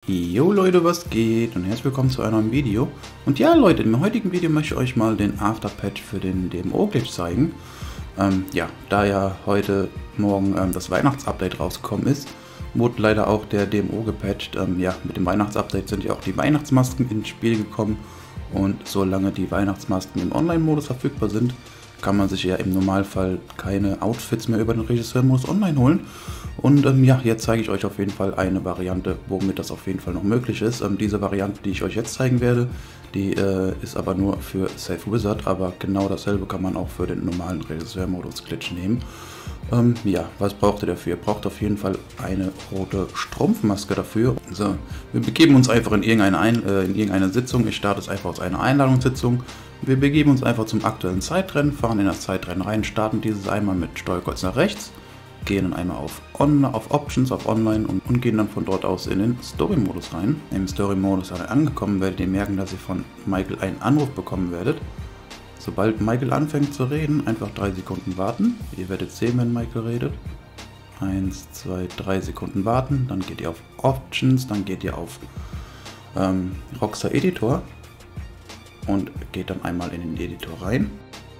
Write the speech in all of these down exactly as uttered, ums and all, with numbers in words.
Jo Leute, was geht und herzlich willkommen zu einem neuen Video. Und ja Leute, im heutigen Video möchte ich euch mal den Afterpatch für den D M O-Glitch zeigen. Ähm, ja, da ja heute Morgen ähm, das Weihnachtsupdate rausgekommen ist, wurde leider auch der D M O gepatcht. Ähm, ja, mit dem Weihnachtsupdate sind ja auch die Weihnachtsmasken ins Spiel gekommen. Und solange die Weihnachtsmasken im Online-Modus verfügbar sind, kann man sich ja im Normalfall keine Outfits mehr über den Regisseur-Modus online holen. Und ähm, ja, jetzt zeige ich euch auf jeden Fall eine Variante, womit das auf jeden Fall noch möglich ist. Ähm, diese Variante, die ich euch jetzt zeigen werde, die äh, ist aber nur für Safe Wizard, aber genau dasselbe kann man auch für den normalen Regisseur-Modus-Glitch nehmen. Ähm, ja, was braucht ihr dafür? Ihr braucht auf jeden Fall eine rote Strumpfmaske dafür. So, wir begeben uns einfach in irgendeine, Ein äh, in irgendeine Sitzung. Ich starte es einfach aus einer Einladungssitzung. Wir begeben uns einfach zum aktuellen Zeitrennen, fahren in das Zeitrennen rein, starten dieses einmal mit Steuerkreuz nach rechts, gehen dann einmal auf, On auf Options, auf Online und, und gehen dann von dort aus in den Story-Modus rein. Im Story-Modus angekommen werdet ihr merken, dass ihr von Michael einen Anruf bekommen werdet. Sobald Michael anfängt zu reden, einfach drei Sekunden warten. Ihr werdet sehen, wenn Michael redet. eins, zwei, drei Sekunden warten, dann geht ihr auf Options, dann geht ihr auf ähm, Rockstar Editor und geht dann einmal in den Editor rein.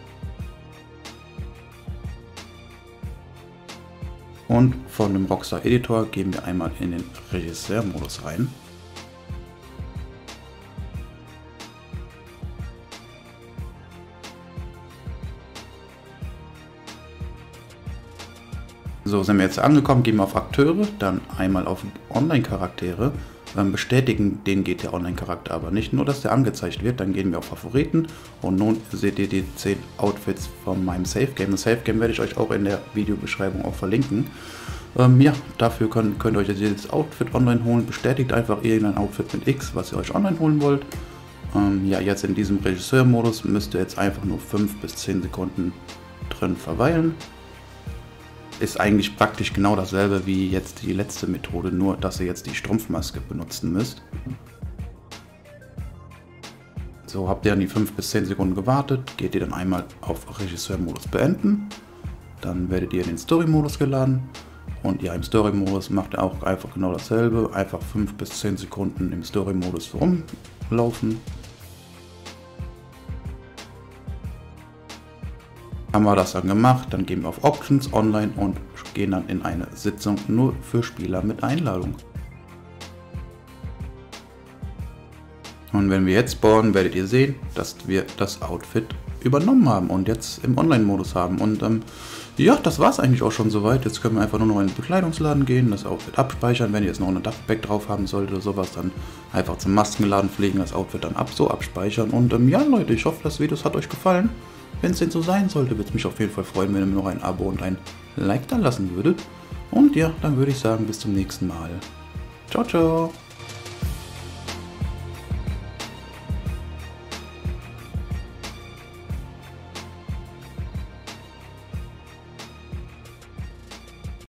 Und von dem Rockstar Editor gehen wir einmal in den Regisseur-Modus rein. So, sind wir jetzt angekommen, gehen wir auf Akteure, dann einmal auf Online-Charaktere, ähm, bestätigen den G T A Online-Charakter aber nicht, nur dass der angezeigt wird, dann gehen wir auf Favoriten und nun seht ihr die zehn Outfits von meinem Safe Game. Das Safe Game werde ich euch auch in der Videobeschreibung auch verlinken. Ähm, ja, dafür könnt, könnt ihr euch jetzt jedes Outfit online holen, bestätigt einfach irgendein Outfit mit X, was ihr euch online holen wollt. Ähm, ja, jetzt in diesem Regisseur-Modus müsst ihr jetzt einfach nur fünf bis zehn Sekunden drin verweilen. Ist eigentlich praktisch genau dasselbe wie jetzt die letzte Methode, nur dass ihr jetzt die Strumpfmaske benutzen müsst. So, habt ihr dann die fünf bis zehn Sekunden gewartet, geht ihr dann einmal auf Regisseur-Modus beenden, dann werdet ihr in den Story-Modus geladen und ja, im Story-Modus macht ihr auch einfach genau dasselbe, einfach fünf bis zehn Sekunden im Story-Modus rumlaufen. Haben wir das dann gemacht, dann gehen wir auf Options, Online und gehen dann in eine Sitzung nur für Spieler mit Einladung. Und wenn wir jetzt spawnen, werdet ihr sehen, dass wir das Outfit übernommen haben und jetzt im Online-Modus haben. Und ähm, ja, das war es eigentlich auch schon soweit. Jetzt können wir einfach nur noch in den Bekleidungsladen gehen, das Outfit abspeichern. Wenn ihr jetzt noch ein Duffback drauf haben solltet oder sowas, dann einfach zum Maskenladen fliegen, das Outfit dann ab, so abspeichern. Und ähm, ja Leute, ich hoffe, das Video hat euch gefallen. Wenn es denn so sein sollte, würde es mich auf jeden Fall freuen, wenn ihr mir noch ein Abo und ein Like da lassen würdet. Und ja, dann würde ich sagen, bis zum nächsten Mal. Ciao, ciao!